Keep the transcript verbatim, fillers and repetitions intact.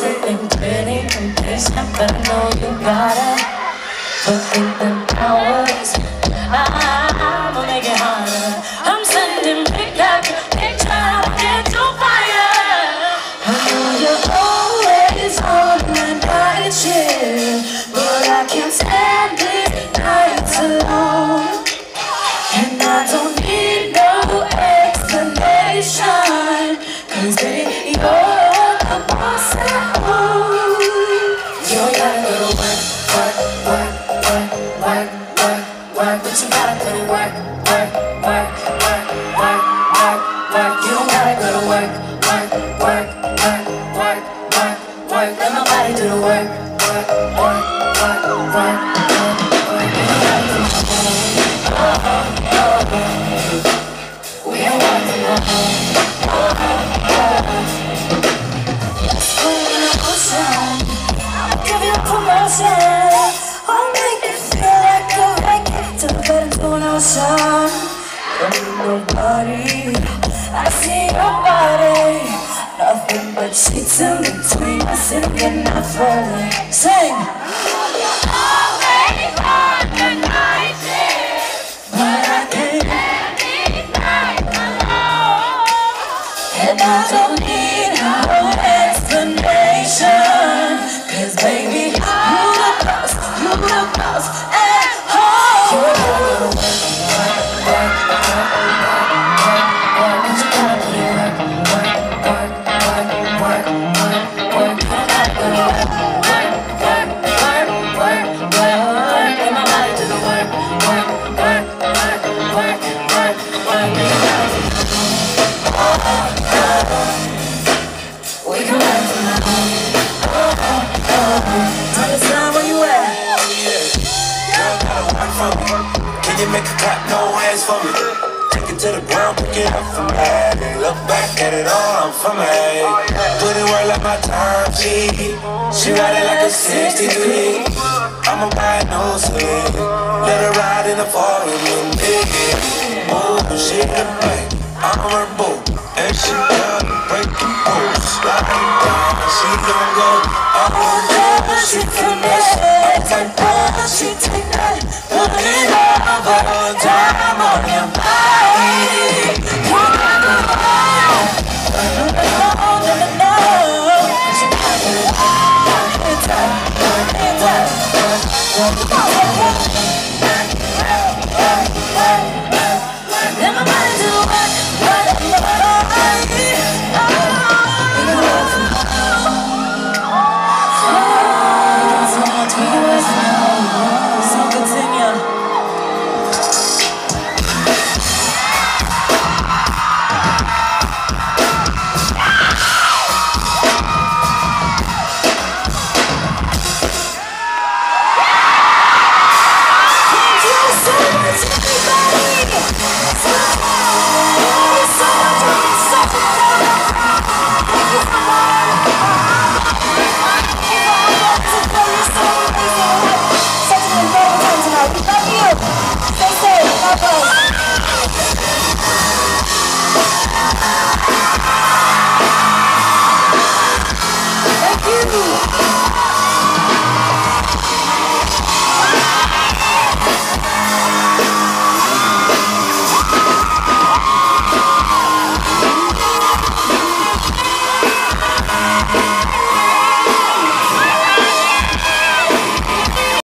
sitting pretty impatient, but I know you gotta put in the hours. I'ma make it harder. I'm sending pick up, pick trying to get to fire. I know you're always on the night shift, but I can't stand these nights alone. And I don't need no explanation, 'cause baby, you're the boss at home. You gotta go to work, work, work, work, work, work, work. But you gotta go to work, work, work, work, work, work, work. You don't gotta go to work, work, work, work, work, work, work. Let my body do the work, work, work, work, work, work, work. You don't gotta do my home. Oh, oh, oh, oh. We ain't working no more. Oh, oh, oh, oh. Let's go in the ocean. I'll give you a promotion. I'll make you feel like a wreck to get into an ocean. Don't need nobody. I see your body. Nothing but sheets in between us and we're not falling. Sing. Always on the night shift, but I can't stand these nights alone. And I don't need no explanation, 'cause baby, you the boss, you the boss at home. You gotta go to work, work, work, work, work, work. But you gotta put in work, work, work, work, work, work, work. You gotta go to work, work, work, work, work, work. Let my body do the work, work, work, work, work, work, work. You gotta do the work. Oh, oh, oh. We can learn from the home. Oh, oh, oh. Tell us now where you at. Girl, gotta work for me. Can you make a clap, no hands for me? Take it to the ground, pick it up from me. Look back at it all, I'm for me. Put it work like my time, G. She ride it like a sixty-three. I'ma buy a no sleep. Let her ride in the fall with me. Oh, she the babe, I'm her boo, and she